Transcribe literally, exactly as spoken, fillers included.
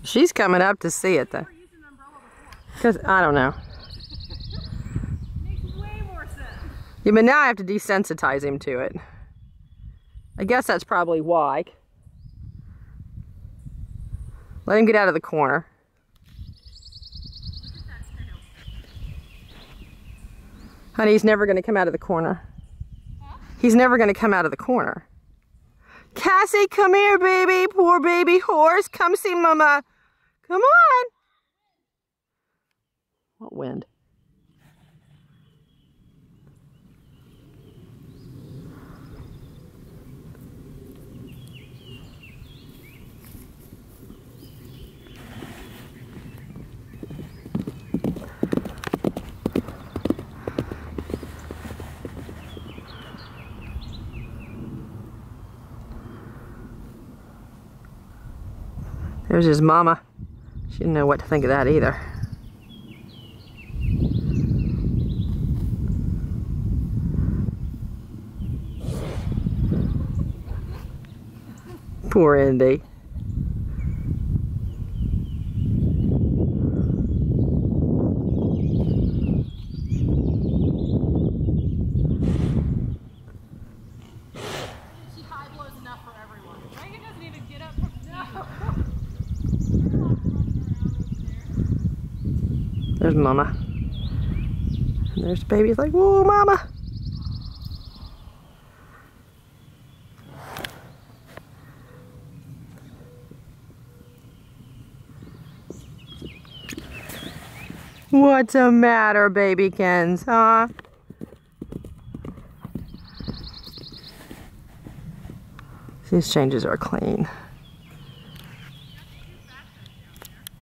She's coming up to see it though. Because, I don't know. Makes way more sense. Yeah, but now I have to desensitize him to it. I guess that's probably why. Let him get out of the corner. Look at that tail. Honey, he's never going to come out of the corner. Huh? He's never going to come out of the corner. Cassie, come here, baby. Poor baby horse. Come see Mama. Come on. What wind? There's his mama. She didn't know what to think of that either. Poor Indy. She high blows enough for everyone. Reagan doesn't even get up from no. There's Mama. And there's the baby. He's like, whoa, Mama. What's the matter, babykins, huh? These changes are clean.